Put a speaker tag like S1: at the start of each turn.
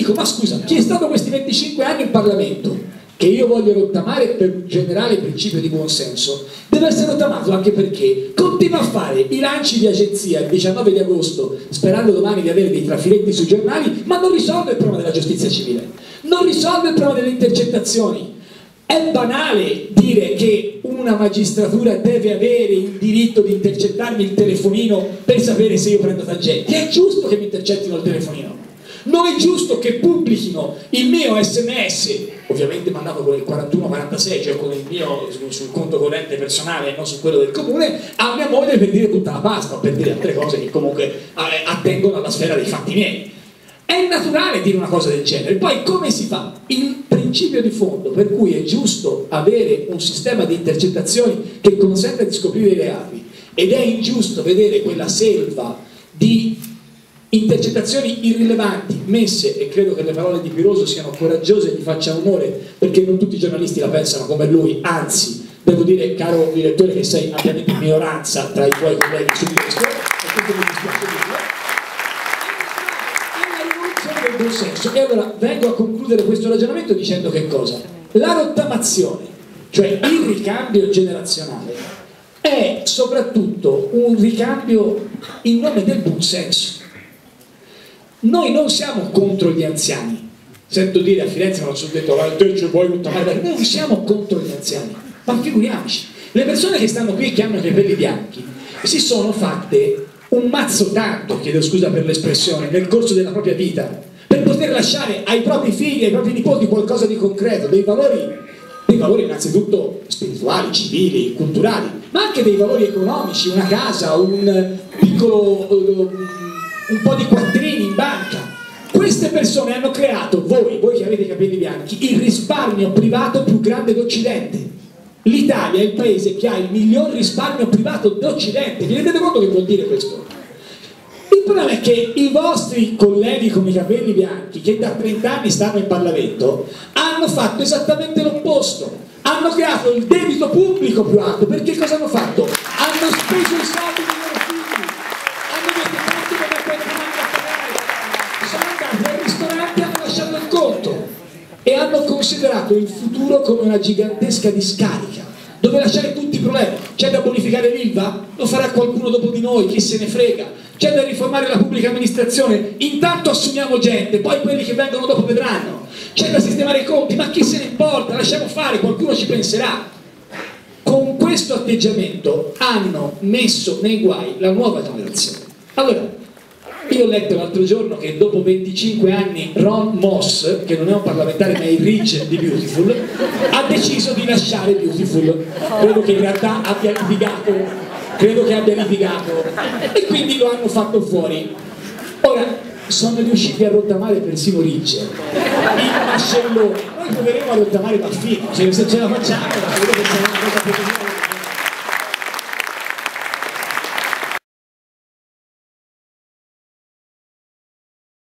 S1: dico, ma scusa, chi è stato questi 25 anni in Parlamento, che io voglio rottamare per un generale principio di buonsenso, deve essere rottamato anche perché continua a fare i lanci di agenzia il 19 di agosto sperando domani di avere dei trafiletti sui giornali, ma non risolve il problema della giustizia civile, non risolve il problema delle intercettazioni. È banale dire che una magistratura deve avere il diritto di intercettarmi il telefonino per sapere se io prendo tangenti. È giusto che mi intercettino il telefonino. Non è giusto che pubblichino il mio SMS, ovviamente mandato con il 4146, cioè con il mio sul conto corrente personale e non su quello del comune, a mia moglie per dire tutta la pasta o per dire altre cose che comunque attengono alla sfera dei fatti miei. È naturale dire una cosa del genere. Poi come si fa? Il principio di fondo per cui è giusto avere un sistema di intercettazioni che consenta di scoprire i reati ed è ingiusto vedere quella selva di intercettazioni irrilevanti messe, e credo che le parole di Piroso siano coraggiose e gli faccia onore perché non tutti i giornalisti la pensano come lui, anzi devo dire, caro direttore, che sei ampiamente in minoranza tra i tuoi colleghi su questo, e questo mi dispiace dirlo. Del buon senso. E allora vengo a concludere questo ragionamento dicendo che cosa? La rottamazione, cioè il ricambio generazionale, è soprattutto un ricambio in nome del buon senso. Noi non siamo contro gli anziani. Sento dire a Firenze, ma non sono detto, te ci vuoi rottamare? Noi non siamo contro gli anziani, ma figuriamoci, le persone che stanno qui e che hanno i capelli bianchi si sono fatte un mazzo tanto, chiedo scusa per l'espressione, nel corso della propria vita, per poter lasciare ai propri figli, ai propri nipoti qualcosa di concreto, dei valori innanzitutto spirituali, civili, culturali, ma anche dei valori economici, una casa, un po' di quattrini in banca. Queste persone hanno creato, voi che avete i capelli bianchi, il risparmio privato più grande d'Occidente. L'Italia è il paese che ha il miglior risparmio privato d'Occidente. Vi rendete conto che vuol dire questo? Il problema è che i vostri colleghi con i capelli bianchi, che da 30 anni stanno in Parlamento, hanno fatto esattamente l'opposto. Hanno creato il debito pubblico più alto. Perché cosa hanno fatto? Hanno speso i soldi dei loro figli. Hanno detto quanto deve continuare a pagare. Sono andati al ristorante e hanno lasciato il conto. E hanno considerato il futuro come una gigantesca discarica, dove lasciare tutti i problemi. C'è da bonificare l'ILVA? Lo farà qualcuno dopo di noi, chi se ne frega. C'è da riformare la pubblica amministrazione? Intanto assumiamo gente, poi quelli che vengono dopo vedranno. C'è da sistemare i conti, ma chi se ne importa? Lasciamo fare, qualcuno ci penserà. Con questo atteggiamento hanno messo nei guai la nuova generazione. Allora, io ho letto l'altro giorno che dopo 25 anni Ron Moss, che non è un parlamentare ma è il Rich di Beautiful, ha deciso di lasciare Beautiful. Credo che in realtà abbia litigato, e quindi lo hanno fatto fuori. Ora, sono riusciti a rottamare persino Rich, il mascellone. Noi proveremo a rottamare Baffino, se ce la facciamo, vedete che c'è una cosa più